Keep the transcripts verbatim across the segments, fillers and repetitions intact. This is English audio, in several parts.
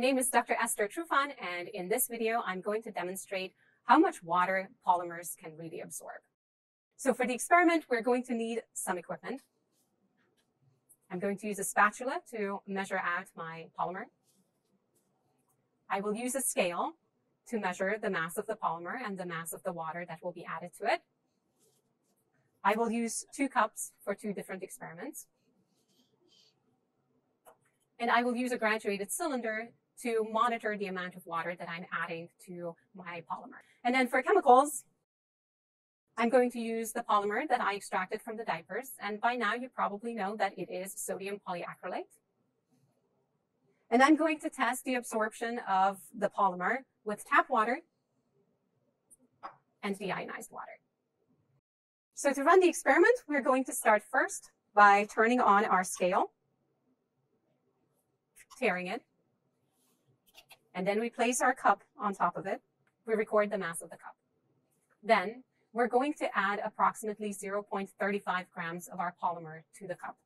name is Doctor Esther Trufan, and in this video, I'm going to demonstrate how much water polymers can really absorb. So for the experiment, we're going to need some equipment. I'm going to use a spatula to measure out my polymer. I will use a scale to measure the mass of the polymer and the mass of the water that will be added to it. I will use two cups for two different experiments. And I will use a graduated cylinder to monitor the amount of water that I'm adding to my polymer. And then for chemicals, I'm going to use the polymer that I extracted from the diapers. And by now, you probably know that it is sodium polyacrylate. And I'm going to test the absorption of the polymer with tap water and deionized water. So to run the experiment, we're going to start first by turning on our scale, tearing it, and then we place our cup on top of it. We record the mass of the cup. Then we're going to add approximately zero point three five grams of our polymer to the cup.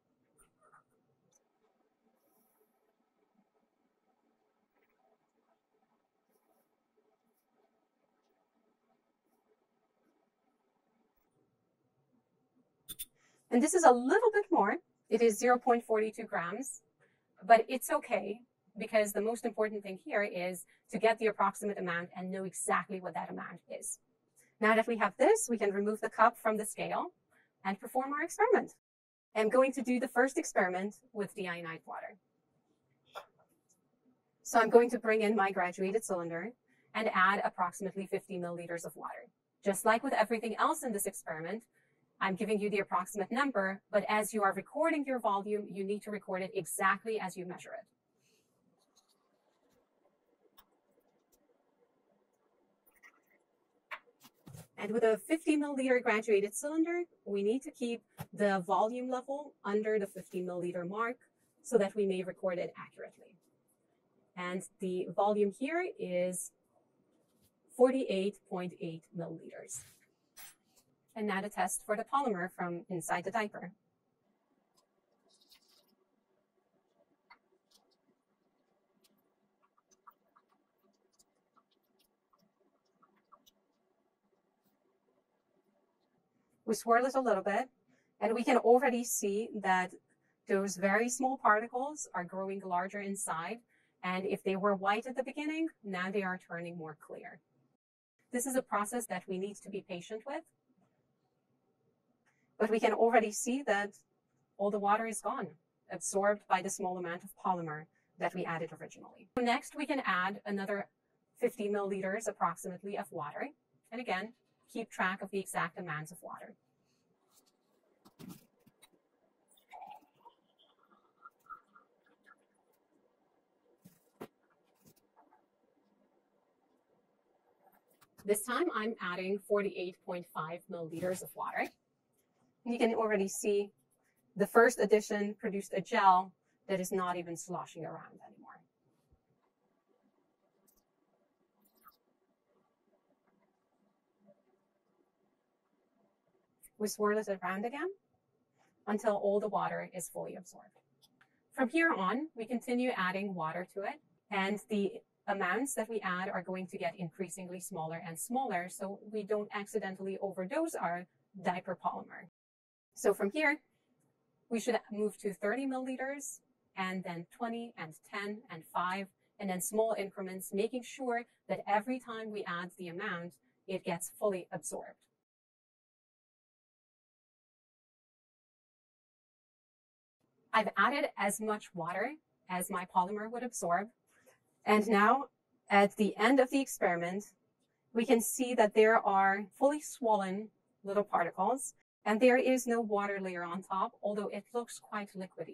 And this is a little bit more. It is zero point four two grams, but it's okay because the most important thing here is to get the approximate amount and know exactly what that amount is. Now that we have this, we can remove the cup from the scale and perform our experiment. I'm going to do the first experiment with deionized water. So I'm going to bring in my graduated cylinder and add approximately fifty milliliters of water. Just like with everything else in this experiment, I'm giving you the approximate number, but as you are recording your volume, you need to record it exactly as you measure it. And with a fifty milliliter graduated cylinder, we need to keep the volume level under the fifty milliliter mark so that we may record it accurately. And the volume here is forty-eight point eight milliliters. And now the test for the polymer from inside the diaper. We swirl it a little bit, and we can already see that those very small particles are growing larger inside. And if they were white at the beginning, now they are turning more clear. This is a process that we need to be patient with. But we can already see that all the water is gone, absorbed by the small amount of polymer that we added originally. Next, we can add another fifty milliliters approximately of water. And again, keep track of the exact amounts of water. This time, I'm adding forty-eight point five milliliters of water. You can already see the first addition produced a gel that is not even sloshing around anymore. We swirl it around again until all the water is fully absorbed. From here on, we continue adding water to it, and the amounts that we add are going to get increasingly smaller and smaller so we don't accidentally overdose our diaper polymer. So from here, we should move to thirty milliliters, and then twenty, and ten, and five, and then small increments, making sure that every time we add the amount, it gets fully absorbed. I've added as much water as my polymer would absorb. And now, at the end of the experiment, we can see that there are fully swollen little particles, and there is no water layer on top, although it looks quite liquidy.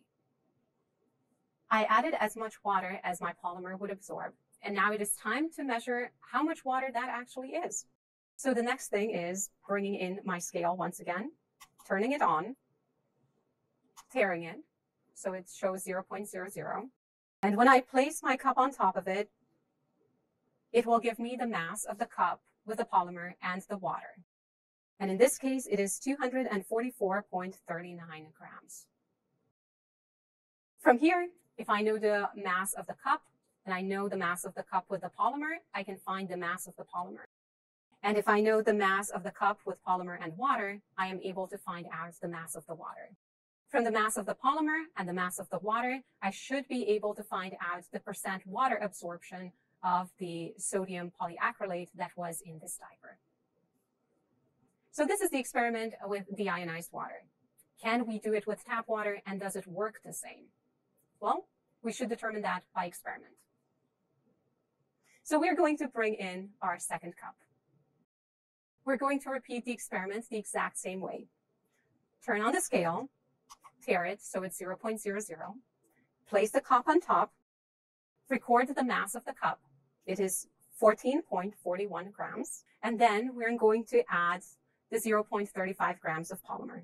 I added as much water as my polymer would absorb, and now it is time to measure how much water that actually is. So the next thing is bringing in my scale once again, turning it on, tearing it, so it shows zero point zero zero. And when I place my cup on top of it, it will give me the mass of the cup with the polymer and the water. And in this case, it is two hundred forty-four point three nine grams. From here, if I know the mass of the cup and I know the mass of the cup with the polymer, I can find the mass of the polymer. And if I know the mass of the cup with polymer and water, I am able to find out the mass of the water. From the mass of the polymer and the mass of the water, I should be able to find out the percent water absorption of the sodium polyacrylate that was in this diaper. So this is the experiment with deionized water. Can we do it with tap water, and does it work the same? Well, we should determine that by experiment. So we're going to bring in our second cup. We're going to repeat the experiment the exact same way. Turn on the scale, tare it so it's zero point zero zero, place the cup on top, record the mass of the cup. It is fourteen point four one grams, and then we're going to add the zero point three five grams of polymer.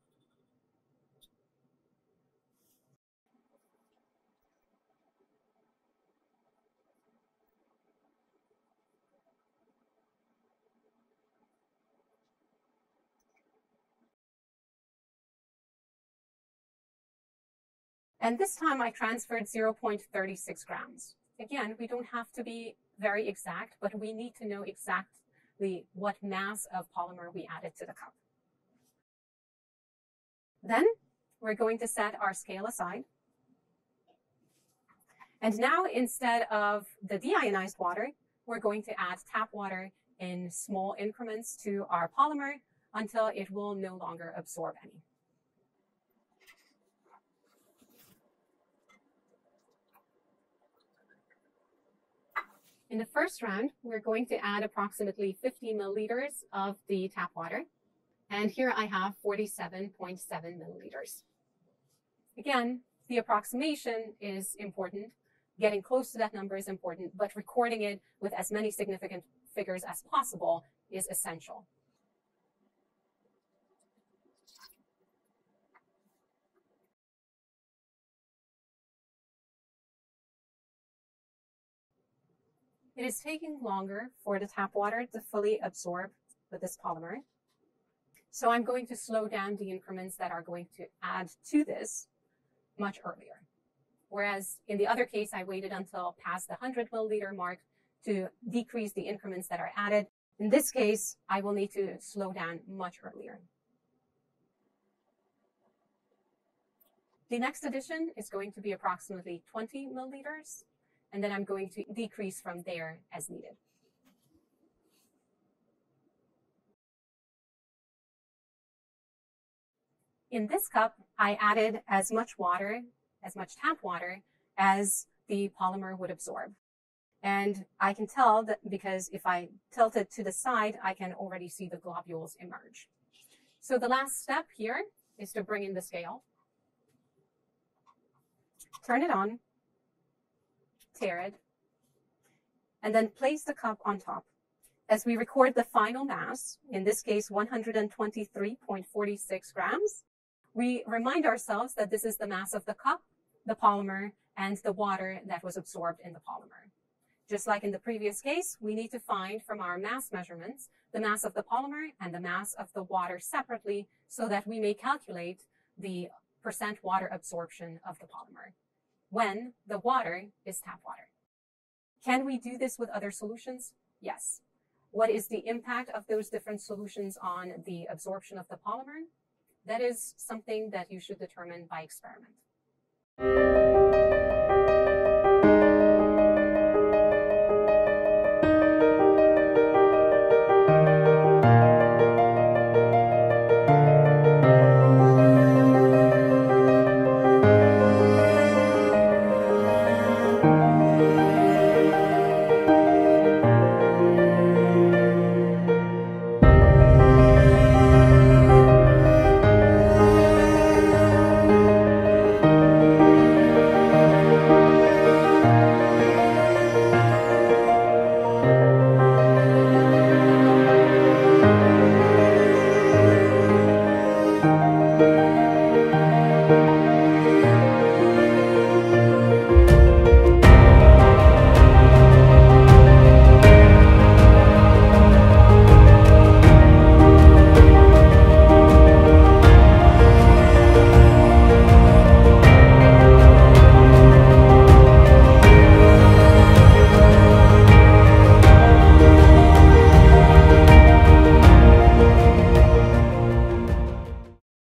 And this time I transferred zero point three six grams. Again, we don't have to be very exact, but we need to know exactly what mass of polymer we added to the cup. Then we're going to set our scale aside. And now instead of the deionized water, we're going to add tap water in small increments to our polymer until it will no longer absorb any. In the first round, we're going to add approximately fifty milliliters of the tap water. And here I have forty-seven point seven milliliters. Again, the approximation is important. Getting close to that number is important, but recording it with as many significant figures as possible is essential. It is taking longer for the tap water to fully absorb with this polymer. So I'm going to slow down the increments that are going to add to this much earlier. Whereas in the other case, I waited until past the one hundred milliliter mark to decrease the increments that are added. In this case, I will need to slow down much earlier. The next addition is going to be approximately twenty milliliters. And then I'm going to decrease from there as needed. In this cup, I added as much water, as much tap water, as the polymer would absorb. And I can tell that because if I tilt it to the side, I can already see the globules emerge. So the last step here is to bring in the scale. Turn it on. Tare it, and then place the cup on top. As we record the final mass, in this case one hundred twenty-three point four six grams, we remind ourselves that this is the mass of the cup, the polymer, and the water that was absorbed in the polymer. Just like in the previous case, we need to find from our mass measurements the mass of the polymer and the mass of the water separately so that we may calculate the percent water absorption of the polymer when the water is tap water. Can we do this with other solutions? Yes. What is the impact of those different solutions on the absorption of the polymer? That is something that you should determine by experiment.